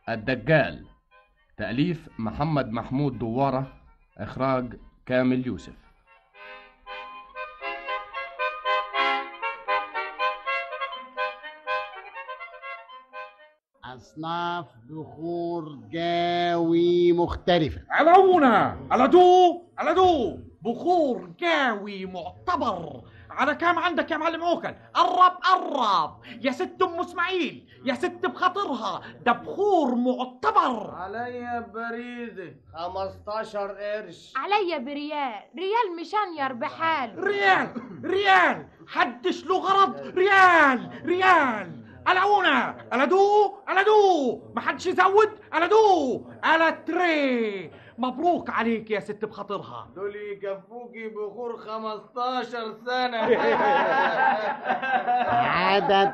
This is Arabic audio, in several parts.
الدجال، تأليف محمد محمود دوارة، إخراج كامل يوسف. أصناف بخور جاوي مختلفة. على دو بخور جاوي معتبر. على كام عندك يا معلم عوكل؟ قرب يا ست ام اسماعيل، يا ست بخاطرها، ده بخور معتبر. عليا بريدة 15 قرش. عليا بريال، ريال مشانير بحال. ريال حدش له غرض. ريال على دو ما حدش يزود. على تري. مبروك عليك يا ست بخاطرها. دول يكفوكي بخور 15 سنة. عدد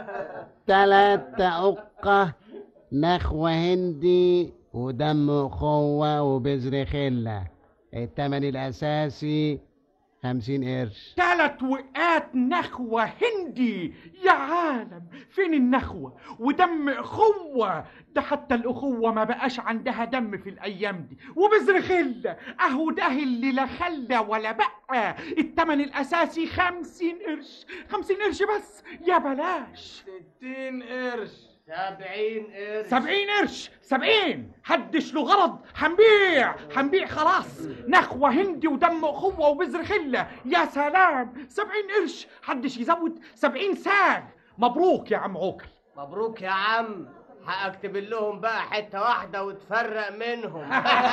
3 أقة نخوة هندي ودم أخوة وبذر خلة. التمن الأساسي 50 قرش. 3 وقات نخوة هندي. يا عالم، فين النخوة ودم أخوة؟ ده حتى الأخوة ما بقاش عندها دم في الأيام دي. وبذر خلة أهو ده اللي لا خلة ولا بقى. التمن الأساسي 50 قرش. 50 قرش بس، يا بلاش. 60 قرش. 70 قرش. 70 قرش. 70 حدش له غرض. هنبيع خلاص. نخوة هندي ودم أخوة وبذر خلة. يا سلام، 70 قرش حدش يزود. 70 ساغ. مبروك يا عم عوكل. مبروك يا عم. هأكتب لهم بقى حتة واحدة وتفرق منهم.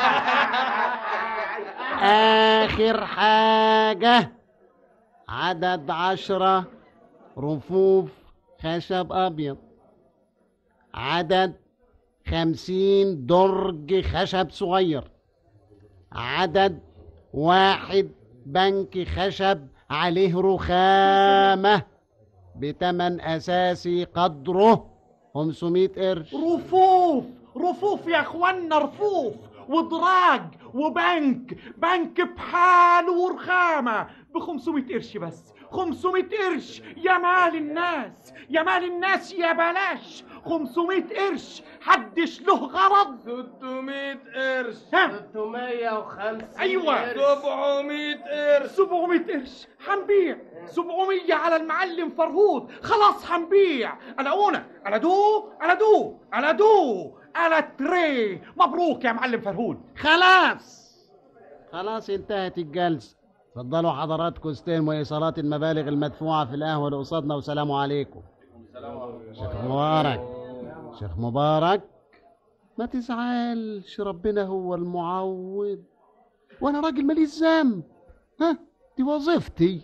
آخر حاجة، عدد 10 رفوف خشب أبيض. عدد 50 درج خشب صغير. عدد 1 بنك خشب عليه رخامة بتمن أساسي قدره 500 قرش. رفوف يا اخوانا، رفوف ودراج وبنك بحاله ورخامة ب500 قرش بس. 500 قرش يا مال الناس، يا بلاش. 500 قرش حدش له غرض. 600 قرش. 650. ايوه، 700 قرش. 700 قرش. هنبيع 700 على المعلم فرهود. خلاص هنبيع. على دو على تري. مبروك يا معلم فرهود. خلاص انتهت الجلسة. اتفضلوا حضراتكم استلموا ايصالات المبالغ المدفوعة في القهوة اللي قصادنا، وسلام عليكم. شيخ مبارك ما تزعلش، ربنا هو المعوض وانا راجل ماليش ذنب. دي وظيفتي.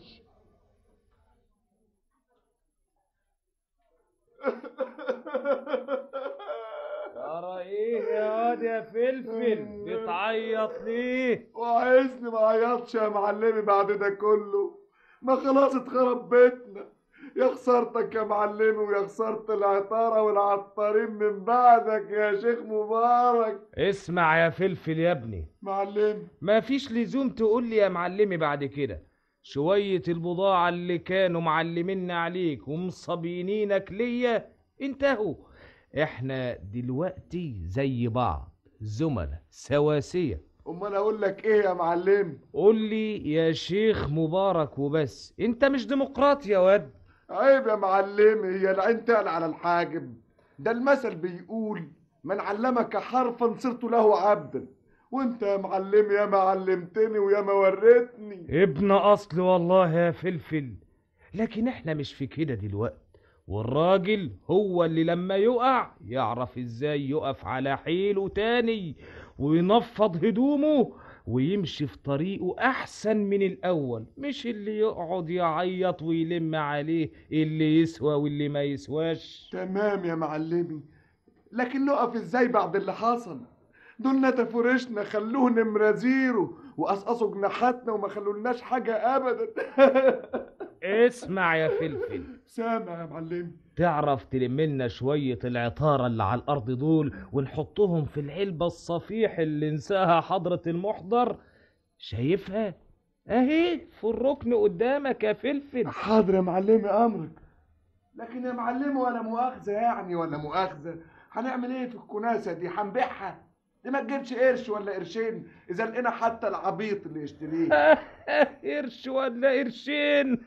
ترى ايه يا واد يا فلفل بتعيط ليه؟ وعايزني ما عيطش يا معلمي بعد ده كله؟ ما خلاص اتخرب بيتنا. يا خسارتك يا معلمي، ويا خسارة العطارة والعطارين من بعدك يا شيخ مبارك. اسمع يا فلفل يا ابني معلمي، ما فيش لزوم تقول لي يا معلمي بعد كده. شوية البضاعة اللي كانوا معلمين عليك ومصابينينك ليا انتهوا. احنا دلوقتي زي بعض، زملاء سواسية. امال اقول لك ايه يا معلمي؟ قول لي يا شيخ مبارك وبس، انت مش ديمقراطي يا واد. عيب يا معلمي، هي العين تقل على الحاجب. ده المثل بيقول من علمك حرفا صرت له عبدا. وانت يا معلمي يا ما علمتني ويا ما وريتني. ابن اصل والله يا فلفل، لكن احنا مش في كده دلوقتي. والراجل هو اللي لما يقع يعرف ازاي يقف على حيله تاني وينفض هدومه ويمشي في طريقه احسن من الاول، مش اللي يقعد يعيط ويلم عليه اللي يسوى واللي ما يسواش. تمام يا معلمي، لكن نقف ازاي بعد اللي حصل؟ دول نتفوا ريشنا، خلوه نمرة زيرو، وقصقصوا جناحاتنا وما خلولناش حاجة ابدا. اسمع يا فلفل، سامع يا معلمي. تعرف تلم لنا شوية العطارة اللي على الأرض دول ونحطهم في العلبة الصفيح اللي نساها حضرة المحضر؟ شايفها اهي في الركن قدامك يا فلفل. حاضر يا معلمي، امرك. لكن يا معلمي ولا مؤاخذة يعني، ولا مؤاخذة، هنعمل ايه في الكناسة دي؟ هنبيعها؟ دي ما تجيبش قرش ولا قرشين اذا لقينا حتى العبيط اللي يشتريه. قرش ولا قرشين؟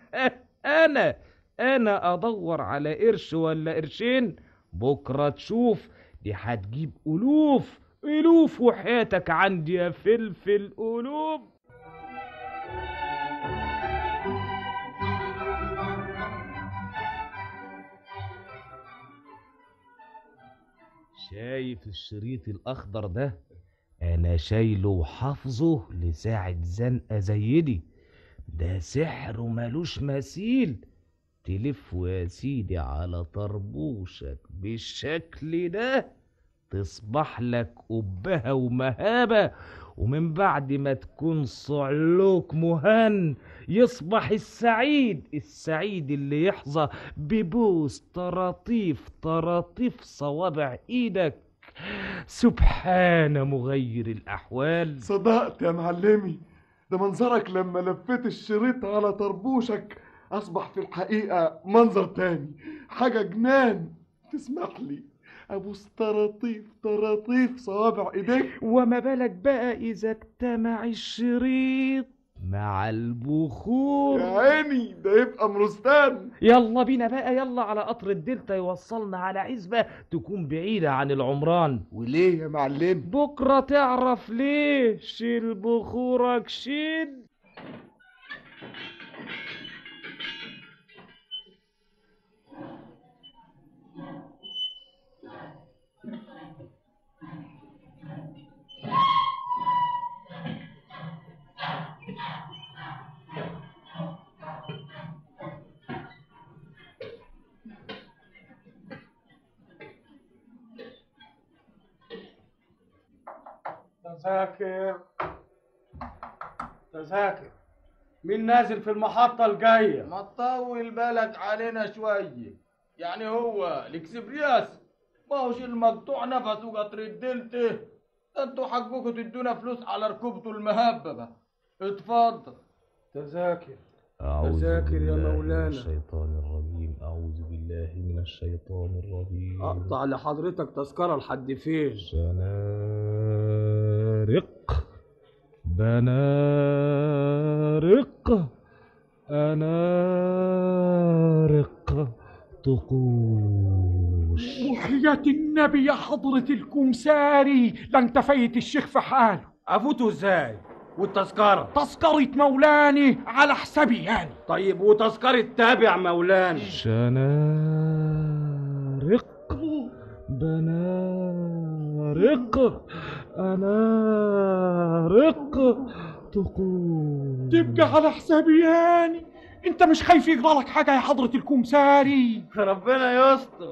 انا ادور على قرش ولا قرشين؟ بكره تشوف، دي هتجيب الوف الوف، وحياتك عندي يا فلفل الوف. شايف الشريط الاخضر ده؟ انا شايله وحافظه لساعة زنقة زي دي. ده سحر ومالوش مثيل. تلف يا سيدي على طربوشك بالشكل ده، تصبح لك أبهة ومهابة، ومن بعد ما تكون صعلوك مهن يصبح السعيد اللي يحظى ببوس طراطيف طراطيف صوابع ايدك. سبحان مغير الأحوال. صدقت يا معلمي، ده منظرك لما لفيت الشريط على طربوشك أصبح في الحقيقة منظر تاني، حاجة جنان. تسمح لي أبوس طراطيف طراطيف صوابع إيديك؟ وما بالك بقى إذا اجتمع الشريط مع البخور؟ يا عيني ده يبقى مرستان. يلا بينا بقى، يلا على قطر الدلتا يوصلنا على عزبة تكون بعيدة عن العمران. وليه يا معلم؟ بكرة تعرف ليه. شيل بخورك شيل. تذاكر مين نازل في المحطة الجاية؟ ما تطول بالك علينا شوية. يعني هو الاكسبرياس ما هوش المقطوع نفسه قطر الدلتا؟ ده انتوا حقكم تدونا فلوس على ركوبته المهببة. اتفضل. تذاكر أعوذ تذاكر يا بالله مولانا. من الشيطان الرجيم. أعوذ بالله من الشيطان الرجيم. اقطع لحضرتك تذكرة لحد فين؟ سنارق بنارق أنارق طقوش. وحياة النبي يا حضرة الكمساري لن فايت الشيخ في حاله. افوته ازاي؟ والتذكرة؟ تذكرة مولاني على حسابي يعني. طيب وتذكرة تابع مولاني؟ شنارق بنارق أنارق طقوش. تبقى على حسابي يعني. انت مش خايف يجرى لك حاجة يا حضرة الكمساري؟ ربنا يستر.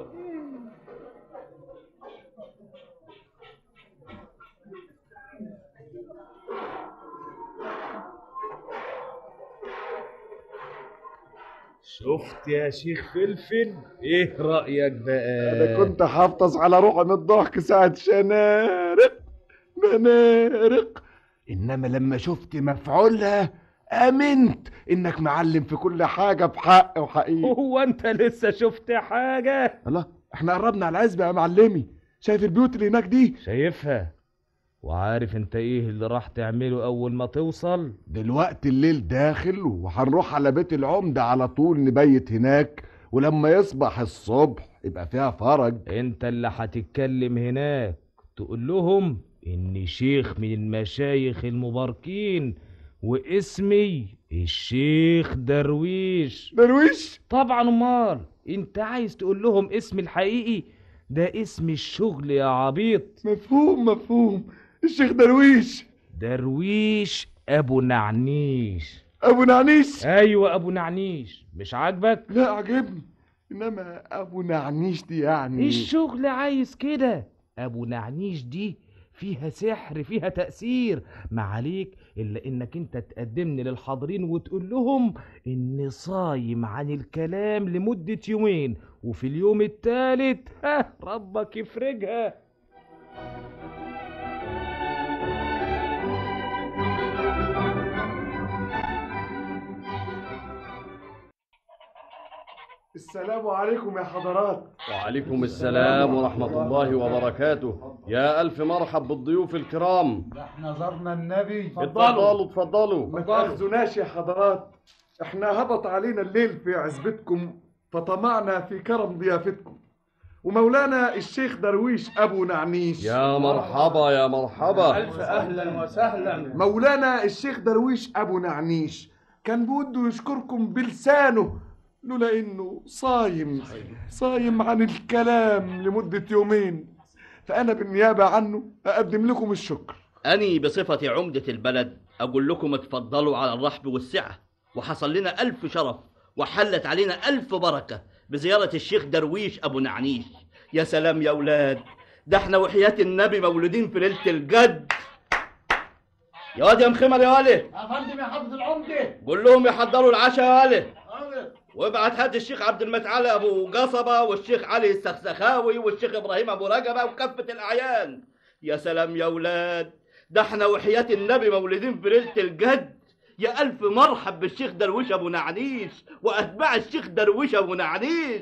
شفت يا شيخ فلفل؟ ايه رأيك بقى؟ أنا كنت حافظ على روحي من الضحك ساعة شنارق بنارق، إنما لما شفت مفعولها آمنت إنك معلم في كل حاجة بحق وحقيقة. هو انت لسه شفت حاجة؟ الله، احنا قربنا على العزبة يا معلمي. شايف البيوت اللي هناك دي؟ شايفها. وعارف انت ايه اللي راح تعمله اول ما توصل؟ دلوقتي الليل داخل وهنروح على بيت العمدة على طول نبيت هناك، ولما يصبح الصبح يبقى فيها فرج. انت اللي هتتكلم هناك تقول لهم اني شيخ من المشايخ المباركين واسمي الشيخ درويش. درويش؟ طبعا. امال انت عايز تقول لهم اسمي الحقيقي؟ ده اسم الشغل يا عبيط. مفهوم مفهوم. الشيخ درويش. درويش ابو نعنيش. ابو نعنيش؟ ايوه ابو نعنيش. مش عاجبك؟ لا عجبني، انما ابو نعنيش دي يعني الشغل عايز كده. ابو نعنيش دي فيها سحر، فيها تأثير. ما عليك الا انك انت تقدمني للحاضرين وتقول لهم اني صايم عن الكلام لمدة يومين، وفي اليوم الثالث ربك يفرجها. السلام عليكم يا حضرات. وعليكم السلام ورحمة الله وبركاته. يا ألف مرحب بالضيوف الكرام. احنا زرنا النبي. اتفضلوا. ما تأخذوناش يا حضرات، احنا هبط علينا الليل في عزبتكم فطمعنا في كرم ضيافتكم، ومولانا الشيخ درويش أبو نعنيش. يا مرحبا يا مرحبا. ألف أهلا وسهلا. مولانا الشيخ درويش أبو نعنيش كان بوده يشكركم بلسانه، لولا إنه صايم عن الكلام لمدة يومين، فأنا بالنيابة عنه أقدم لكم الشكر. أني بصفتي عمدة البلد أقول لكم اتفضلوا على الرحب والسعة، وحصل لنا ألف شرف وحلت علينا ألف بركة بزيارة الشيخ درويش أبو نعنيش. يا سلام يا أولاد، ده احنا وحياة النبي مولودين في ليلة الجد. يا واد يا مخمر يا والي. يا فندم يا حضرة العمدة. قول لهم يحضروا العشاء يا والي. وابعت هات الشيخ عبد المتعالى أبو قصبة والشيخ علي السخسخاوي والشيخ إبراهيم أبو رجبة وكافة الأعيان. يا سلام يا أولاد، ده احنا وحياة النبي مولودين في ليلة الجد. يا ألف مرحب بالشيخ درويش أبو نعنيش وأتباع الشيخ درويش أبو نعنيش.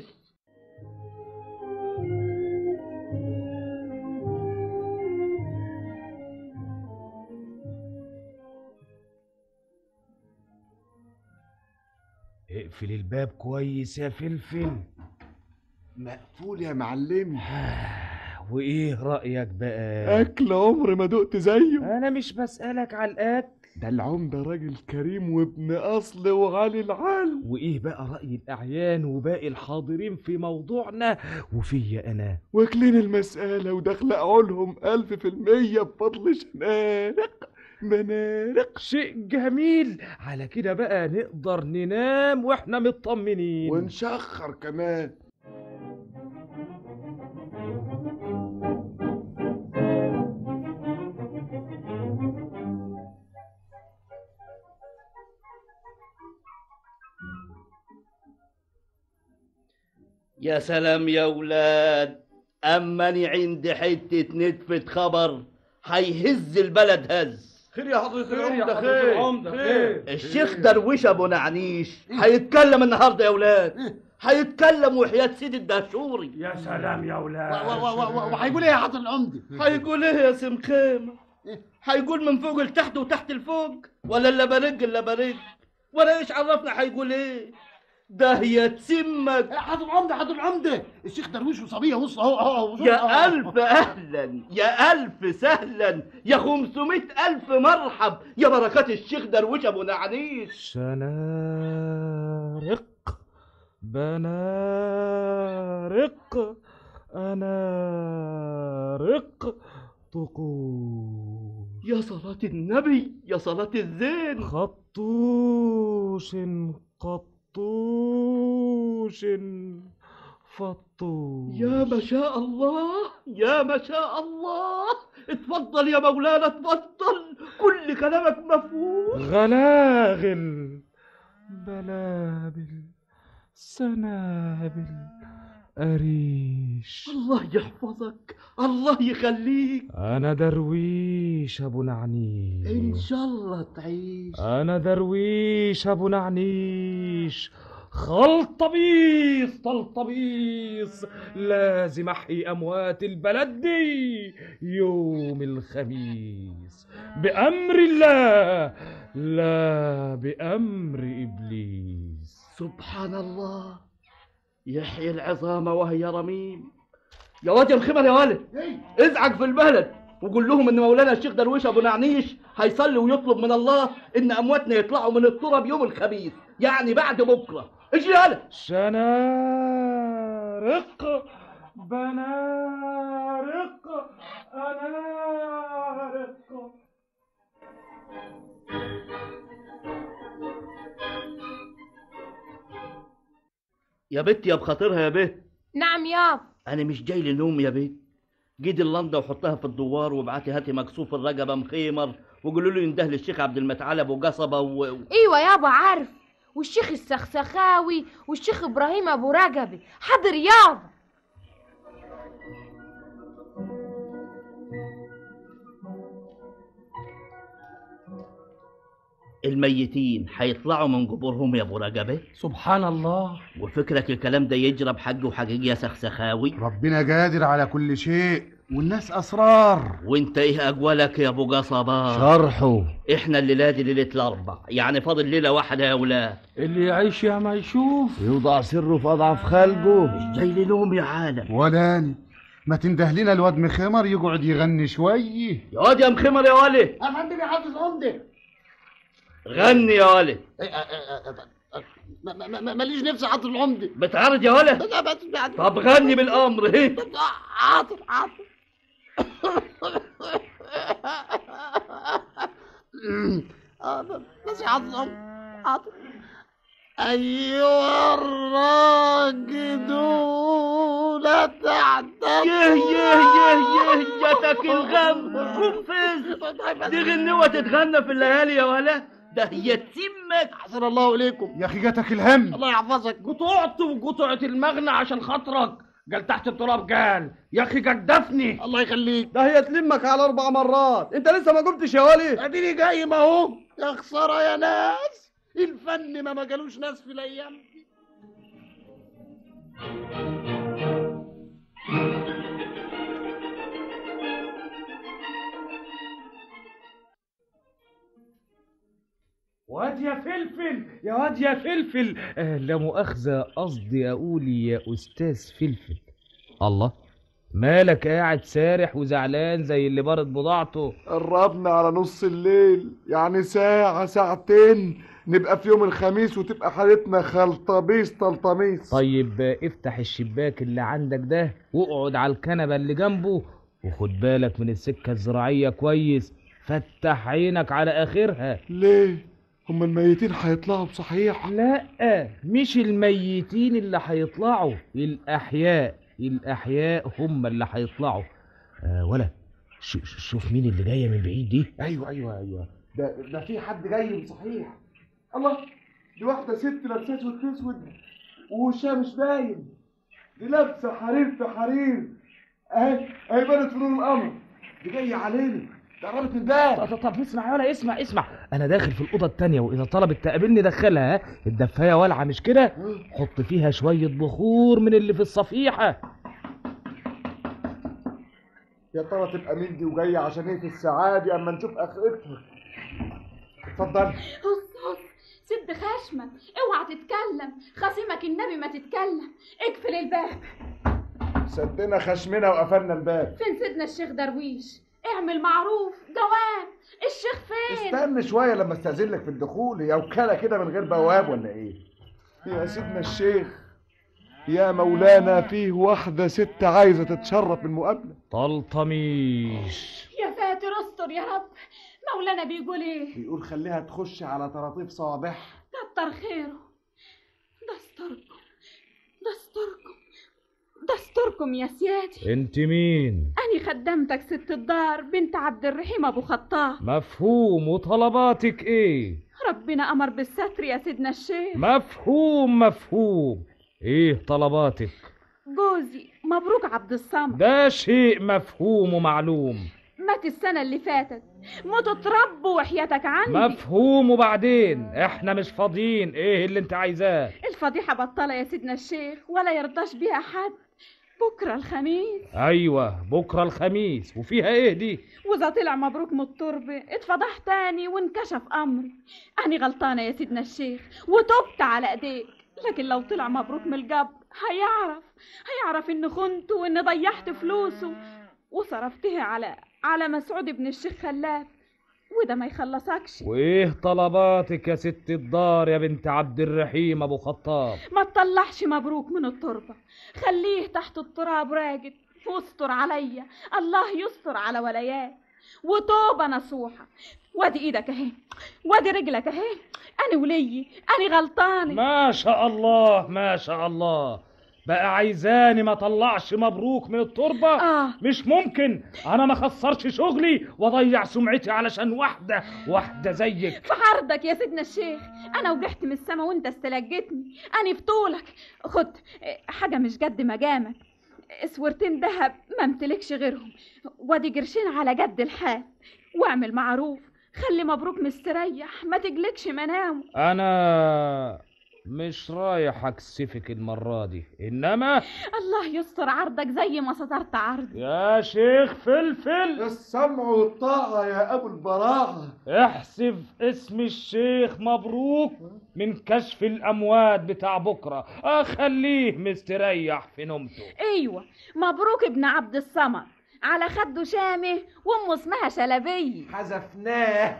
اقفل الباب كويس يا فلفل. مقفول يا معلمي. وايه رأيك بقى؟ أكل عمري ما دقت زيه. انا مش بسألك على الاكل، ده العمدة راجل كريم وابن أصل وعالي العال. وايه بقى رأي الاعيان وباقي الحاضرين في موضوعنا وفيا انا؟ واكلين المسألة وداخل عقولهم 1000% بفضل شنارق منارق. شيء جميل. على كده بقى نقدر ننام واحنا مطمنين ونشخر كمان. يا سلام يا ولاد، أماني عندي حتة نتفة خبر هيهز البلد هز. خير يا حضرة العمدة. خير. الشيخ درويش أبو نعنيش هيتكلم النهارده يا ولاد، هيتكلم وحياة سيدي الدهشوري. يا سلام يا ولاد. وهيقول ايه يا حضرة العمدة؟ هيقول ايه يا سمخيمة؟ هيقول من فوق لتحت وتحت لفوق، ولا اللبرج؟ ولا ايش عرفنا هيقول ايه؟ ده يتسمك. حضرة العمدة الشيخ درويش وصبية وص اهو. يا ألف أهلا، يا ألف سهلا، يا 500,000 مرحب، يا بركات الشيخ درويش أبو نعنيش. شنارق بنارق أنارق طقوس. يا صلاة النبي، يا صلاة الزين. خطوش قطوش فطوش. يا ما شاء الله، يا ما شاء الله. اتفضل يا مولانا اتفضل، كل كلامك مفهوم. غلاغل بلابل سنابل أريش. الله يحفظك، الله يخليك. أنا درويش أبو نعنيش. إن شاء الله تعيش. أنا درويش أبو نعنيش. خلطبيص طلطبيص، لازم أحيي أموات البلد دي يوم الخميس بأمر الله لا بأمر إبليس. سبحان الله، يحيي العظام وهي رميم. يا واد يا مخمر يا ولد، ازعج في البلد وقول لهم ان مولانا الشيخ درويش ابو نعنيش هيصلي ويطلب من الله ان امواتنا يطلعوا من التراب يوم الخميس، يعني بعد بكره. اجري يالا. شنارق بنارق أنارق. يا بت يا بخاطرها يا بت. نعم يابا. انا مش جاي لنوم يا بت. جيد اللنده وحطها في الدوار وابعتي هاتي مكسوف الرقبه مخيمر وقولوا له ينده للشيخ عبد المتعالى ابو قصبه ايوه يابا عارف، والشيخ السخسخاوي والشيخ ابراهيم ابو رجبي. حاضر يابا. الميتين هيطلعوا من قبورهم يا ابو رجبه؟ سبحان الله. وفكرك الكلام ده يجرى بحج وحقيقي يا سخسخاوي؟ ربنا قادر على كل شيء والناس اسرار. وانت ايه اجوالك يا ابو قصبة؟ شرحه. احنا الليله دي ليله الاربع، يعني فاضل ليله واحده يا ولاد. اللي يعيش يا ما يشوف. يوضع سره في اضعف خلقه. مش جاي لي لهم يا عالم. ولاني ما تنده لنا الواد مخمر يقعد يغني شويه. يا واد يا مخمر يا ولي. يا فندم يا حافظ عمده. غني يا ولي. ماليش نفسي حاطط العمده. بتعرض يا ولي؟ طب غني بالامر. ايه حاطط بس حاطط حاطط. أيها الراقدون تحت جاتك الغم قنفذ. دي غنوة تتغنى في الليالي يا ولا؟ ده هي تسمك. أحسن الله إليكم. يا أخي جاتك الهم. الله يحفظك. قطعت وقطعت المغنى عشان خاطرك. قال تحت التراب قال يا اخي جدفني. الله يخليك. ده هي تلمك على 4 مرات، انت لسه ما قمتش يا ولي. اديني جاي ما هو. يا خساره يا ناس، الفن ما جالوش ناس في الايام دي. واد يا فلفل يا واد يا فلفل. لا مؤاخذة، قصدي أقول يا أستاذ فلفل. الله، مالك قاعد سارح وزعلان زي اللي بارد بضاعته؟ قربنا على نص الليل، يعني ساعة ساعتين نبقى في يوم الخميس وتبقى حالتنا خلطبيس طلطميس. طيب افتح الشباك اللي عندك ده واقعد على الكنبة اللي جنبه وخد بالك من السكة الزراعية كويس. فتح عينك على آخرها. ليه؟ هم الميتين هيطلعوا بصحيح؟ لا، مش الميتين اللي هيطلعوا، الأحياء هم اللي هيطلعوا. ولا شوف مين اللي جاية من بعيد دي. ايوه ده في حد جاي بصحيح. الله، دي واحدة ست لابسة اسود ووشها مش باين، دي لابسة حرير في حرير. اهي بانت في نور القمر، دي جاية علينا، دي قربت من الباب. طب اسمع يا ولا، اسمع، انا داخل في الأوضة التانية وإذا طلبت تقابلني دخلها. الدفاية والعة مش كده؟ حط فيها شوية بخور من اللي في الصفيحة. يا ترى تبقى مين دي وجاية عشان ايه في الساعة دي اما نشوف اخرتها؟ اتفضل. هص سد خشمك، اوعى تتكلم، خصيمك النبي ما تتكلم، اقفل الباب. سدنا خشمنا وقفلنا الباب. فين سيدنا الشيخ درويش؟ اعمل معروف، جواب، الشيخ فين؟ استنى شوية لما استأذن لك في الدخول، هي وكالة كده من غير بواب ولا ايه؟ يا سيدنا الشيخ، يا مولانا فيه واحدة ست عايزة تتشرف بالمقابلة. طلطميش. يا ساتر استر يا رب. مولانا بيقول ايه؟ بيقول خليها تخش على طراطيف صوابعها. كتر خيره. دستوركم يا سيادي. انت مين؟ أني خدمتك ست الدار بنت عبد الرحيم أبو خطاب. مفهوم. وطلباتك ايه؟ ربنا أمر بالستر يا سيدنا الشيخ. مفهوم. ايه طلباتك؟ جوزي مبروك عبد الصمد ده شيء مفهوم ومعلوم. مات السنة اللي فاتت، موت اتربوا وحياتك عندي. مفهوم. وبعدين احنا مش فاضيين. ايه اللي انت عايزاه؟ الفضيحة بطلة يا سيدنا الشيخ ولا يرضاش بيها حد. بكرة الخميس. ايوه بكرة الخميس. وفيها ايه دي؟ وإذا طلع مبروك من التربة اتفضح تاني وانكشف أمري. أنا غلطانة يا سيدنا الشيخ وتبت على ايديك، لكن لو طلع مبروك من القبر هيعرف إن خنته وإن ضيعت فلوسه وصرفتها على مسعود ابن الشيخ خلاف، وده ما يخلصكش. وايه طلباتك يا ست الدار يا بنت عبد الرحيم ابو خطاب؟ ما تطلعش مبروك من التربة، خليه تحت التراب راجد واستر عليا، الله يستر على ولايات وتوبة نصوحة. وادي ايدك اهي، وادي رجلك اهي، انا وليي، انا غلطانه. ما شاء الله. بقى عايزاني ما طلعش مبروك من التربة؟ مش ممكن. انا ما خسرش شغلي واضيع سمعتي علشان واحدة زيك. في عرضك يا سيدنا الشيخ، انا وجحت من السما وانت استلجتني، انا في طولك. خد حاجة مش قد مجامك، اسورتين ذهب ما امتلكش غيرهم، وادي قرشين على قد الحال، واعمل معروف خلي مبروك مستريح، ما تجلكش منامه. انا مش رايح اكسفك المرة دي، انما الله يستر عرضك زي ما سترت عرضي. يا شيخ فلفل، السمع والطاعة يا ابو البراعة. احسب اسم الشيخ مبروك من كشف الاموات بتاع بكرة، اخليه مستريح في نومته. ايوه، مبروك ابن عبد الصمد، على خده شامه وامه اسمها شلبيه. حذفناه.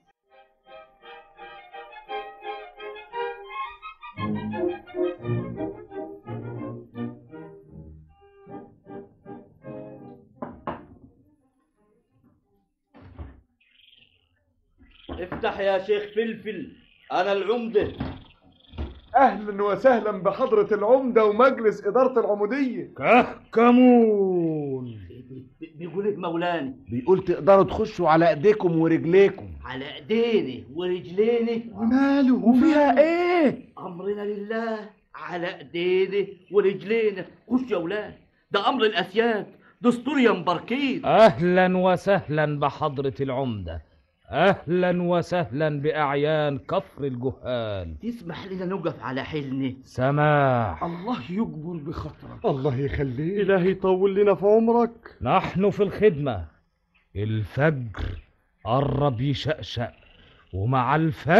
افتح يا شيخ فلفل، انا العمدة. اهلا وسهلا بحضرة العمدة ومجلس ادارة العمودية. كهكمون. بيقول ايه مولانا؟ بيقول تقدروا تخشوا على ايديكم ورجليكم. على ايدينا ورجلينا؟ وماله وفيها ايه؟ امرنا لله، على ايدينا ورجلينا. خش يا ولاد، ده امر الاسياد، دستور يا مباركين. اهلا وسهلا بحضرة العمدة، اهلا وسهلا باعيان كفر الجهال. تسمح لنا نقف على حيلنا؟ سماح. الله يجبر بخاطرك. الله يخليك. إلهي يطول لنا في عمرك. نحن في الخدمة. الفجر قرب يشقشق، ومع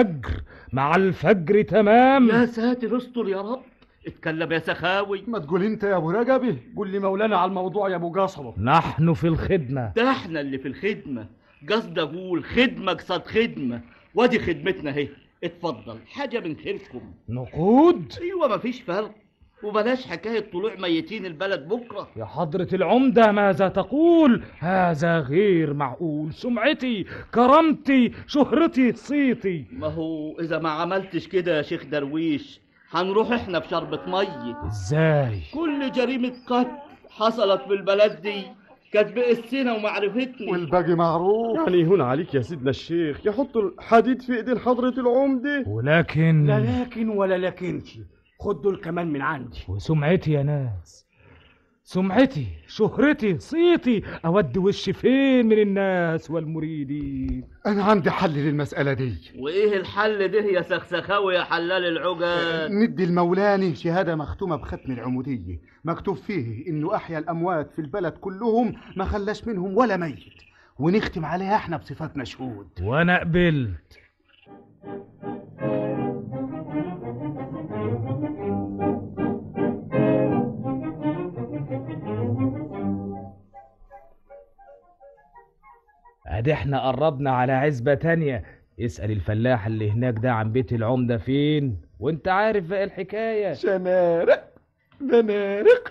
الفجر تمام. يا ساتر استر يا رب. اتكلم يا سخاوي. ما تقول انت يا ابو رجبي. قول لي مولانا على الموضوع يا ابو قصبه. نحن في الخدمة. ده احنا اللي في الخدمة. قصد اقول خدمة قصاد خدمة، وادي خدمتنا اهي. اتفضل، حاجة من خيركم. نقود؟ ايوه مفيش فرق، وبلاش حكاية طلوع ميتين البلد بكرة. يا حضرة العمدة ماذا تقول؟ هذا غير معقول. سمعتي، كرامتي، شهرتي، صيتي. ما هو اذا ما عملتش كده يا شيخ درويش هنروح احنا بشربة مية. ازاي؟ كل جريمة قتل حصلت في البلد دي كانت بقسنا ومعرفتني، والباقي معروف. يعني هنا عليك يا سيدنا الشيخ يحطوا الحديد في ايدين حضرة العمدة. ولكن لا لكن ولا لكنش، خد دول كمان من عندي. وسمعتي يا ناس، سمعتي، شهرتي، صيتي، اود وشي فين من الناس والمريدين. انا عندي حل للمسألة دي. وايه الحل ده يا سخسخاوي يا حلال العقد؟ ندي المولاني شهادة مختومة بختم العمودية، مكتوب فيه انه احيا الاموات في البلد كلهم، ما خلاش منهم ولا ميت، ونختم عليها احنا بصفتنا شهود. وانا قبلت. ادي احنا قربنا على عزبة تانية. اسأل الفلاح اللي هناك ده عن بيت العمدة فين، وانت عارف بقى الحكاية. شنارق بنارق.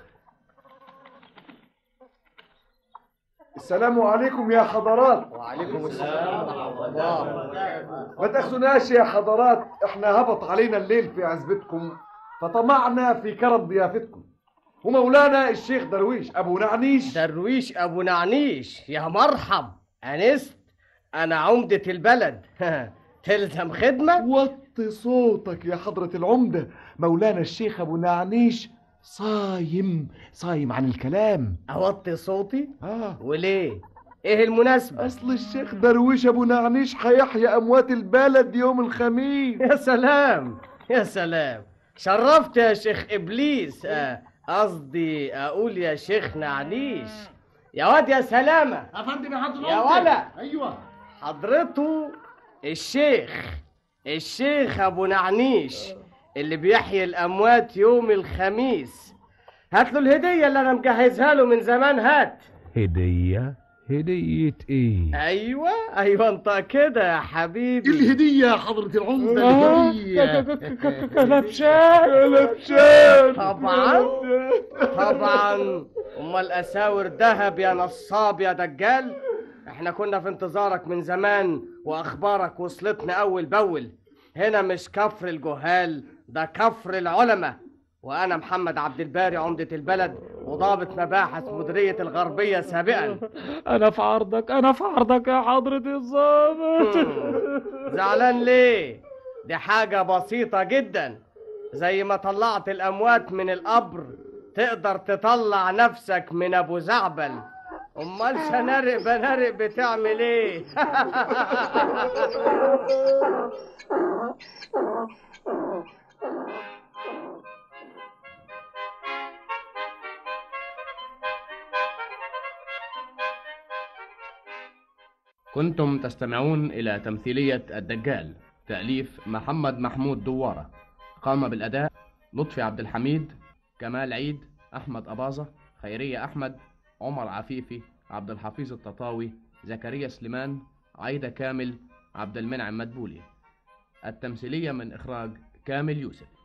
السلام عليكم يا حضرات. وعليكم السلام ورحمة الله. ما تاخذوناش يا حضرات، احنا هبط علينا الليل في عزبتكم فطمعنا في كرم ضيافتكم، ومولانا الشيخ درويش ابو نعنيش. درويش ابو نعنيش، يا مرحب. انست، انا عمدة البلد. تلزم خدمة. وطي صوتك يا حضرة العمدة، مولانا الشيخ ابو نعنيش صايم عن الكلام. اوطي صوتي؟ وليه؟ ايه المناسبة؟ اصل الشيخ درويش ابو نعنيش هيحيا اموات البلد يوم الخميس. يا سلام يا سلام، شرفت يا شيخ ابليس. قصدي اقول يا شيخ نعنيش. يا واد يا سلامة. يا فندم يا حضرتك. يا ولا. ايوه حضرته الشيخ ابو نعنيش اللي بيحيي الاموات يوم الخميس. هات له الهدية اللي انا مجهزها له من زمان. هات. هدية ايه؟ ايوه انت كده يا حبيبي. الهدية يا حضرة العمدة. الهدية كلبشان. طبعا امال اساور دهب يا نصاب يا دجال. احنا كنا في انتظارك من زمان، واخبارك وصلتنا اول باول. هنا مش كفر الجهال، ده كفر العلماء. وانا محمد عبد الباري عمدة البلد وضابط مباحث مديرية الغربية سابقا. انا في عرضك يا حضرة الضابط. زعلان ليه؟ دي حاجة بسيطة جدا. زي ما طلعت الاموات من القبر تقدر تطلع نفسك من ابو زعبل. امال شنارق بنارق بتعمل ايه؟ كنتم تستمعون إلى تمثيلية الدجال، تأليف محمد محمود دوارة. قام بالأداء لطفي عبد الحميد، كمال عيد، أحمد أباظة، خيرية أحمد، عمر عفيفي، عبد الحفيظ التطاوي، زكريا سليمان، عايدة كامل، عبد المنعم مدبولي. التمثيلية من إخراج كامل يوسف.